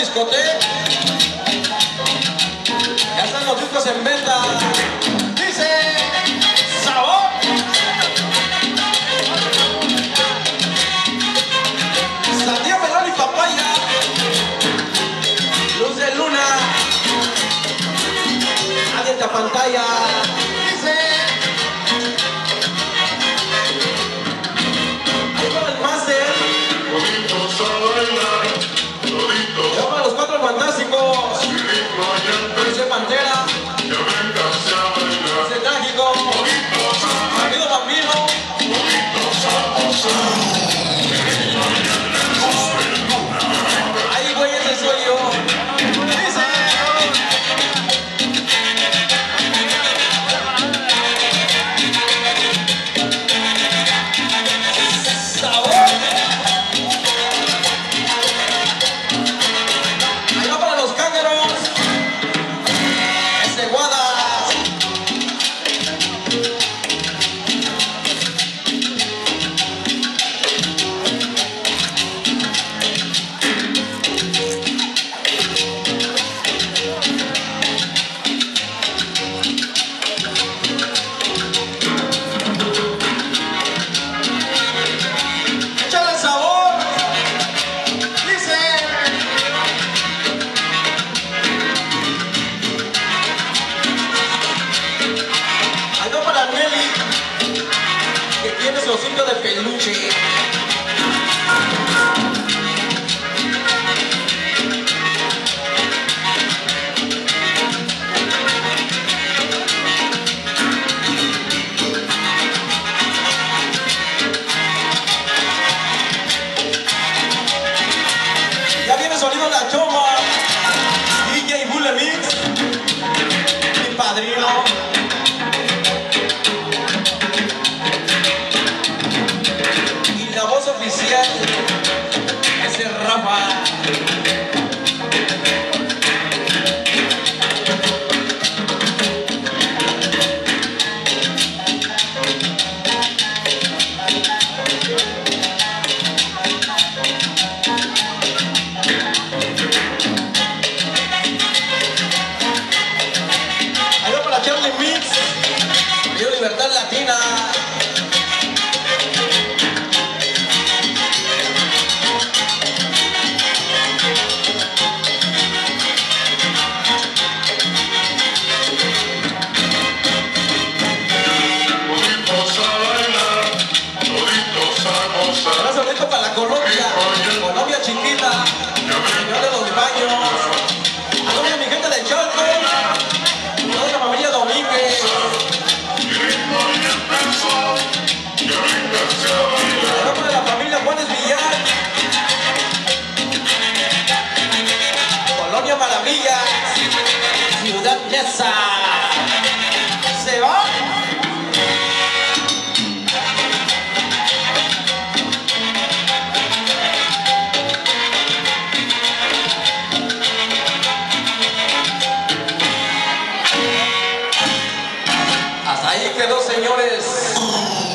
discoteca. Ya están los discos en venta. Dice sabor. Sandía, melón y papaya. Luz de luna. Adianta pantalla. Dice. Ahí va el máster. Yo para los Cuatro Fantásticos. Dice Pantera. Dice Trágico. Amigo Bambino. Ay, güey, ese soy yo. Dice. Sabor. Ahí va para los cángaros. Ese Guadas. Échale sabor. Dice. Ahí va para Nelly, que tiene su osito de peluche. Ya viene sonido La Choma. DJ Bullet Mix. Mi padrino. Y la voz oficial. Ese Rafa. Ahí va para Charlie Mix. Río Libertad Latina. Ahora solito para la Colombia.